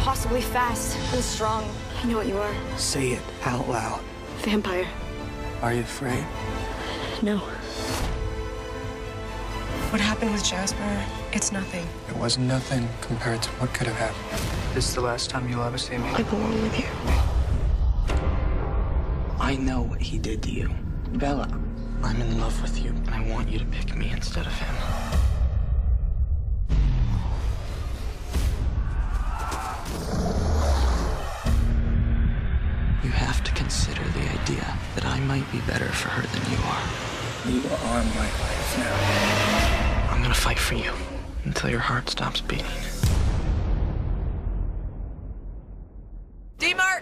impossibly fast and strong. I know what you are. Say it out loud. Vampire. Are you afraid? No. What happened with Jasper, it's nothing. It was nothing compared to what could have happened. This is the last time you'll ever see me. I belong with you. I know what he did to you. Bella, I'm in love with you, and I want you to pick me instead of him. You have to consider the idea that I might be better for her than you are. You are my life now. I'm gonna fight for you until your heart stops beating. D-Mark!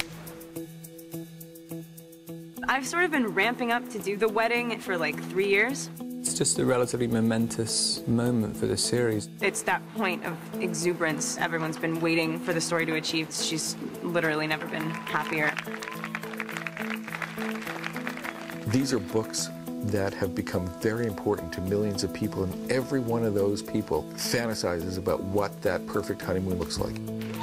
I've sort of been ramping up to do the wedding for like 3 years. It's just a relatively momentous moment for the series. It's that point of exuberance everyone's been waiting for the story to achieve. She's literally never been happier. These are books that have become very important to millions of people, and every one of those people fantasizes about what that perfect honeymoon looks like.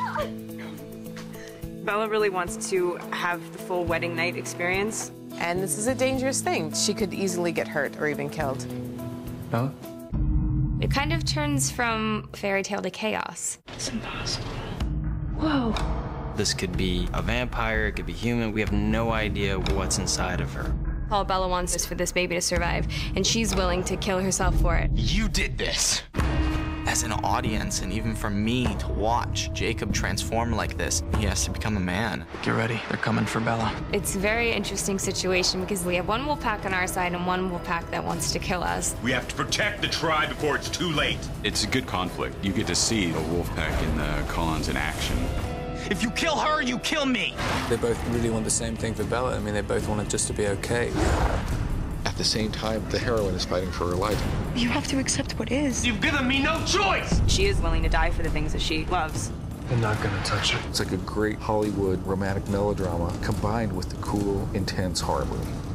Bella really wants to have the full wedding night experience. And this is a dangerous thing. She could easily get hurt or even killed. Bella? It kind of turns from fairy tale to chaos. It's impossible. Whoa. This could be a vampire, it could be human. We have no idea what's inside of her. All Bella wants is for this baby to survive, and she's willing to kill herself for it. You did this! As an audience, and even for me to watch Jacob transform like this, he has to become a man. Get ready. They're coming for Bella. It's a very interesting situation because we have one wolf pack on our side and one wolf pack that wants to kill us. We have to protect the tribe before it's too late. It's a good conflict. You get to see the wolf pack and the Collins in action. If you kill her, you kill me. They both really want the same thing for Bella. I mean, they both want it just to be okay. At the same time, the heroine is fighting for her life. You have to accept what is. You've given me no choice. She is willing to die for the things that she loves. They're not gonna touch her. It's like a great Hollywood romantic melodrama combined with the cool, intense horror movie.